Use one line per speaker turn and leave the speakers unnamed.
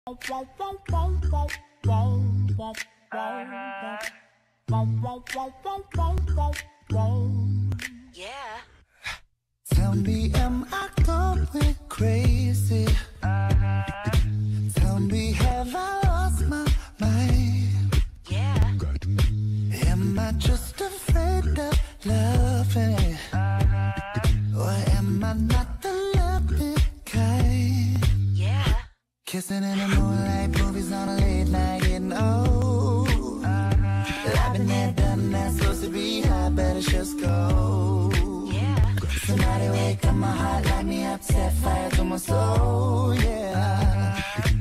Yeah.
Tell me, am I going crazy? Tell me, have I lost my mind?
Yeah.
Am I just afraid of loving? Or am I not the loving kind?
Yeah.
Kissing in the moonlight, movies on a late night, getting old. I've been there, done that, supposed to be high, better just go.
Yeah.
Somebody wake up my heart, light me up, set fire to my soul, yeah.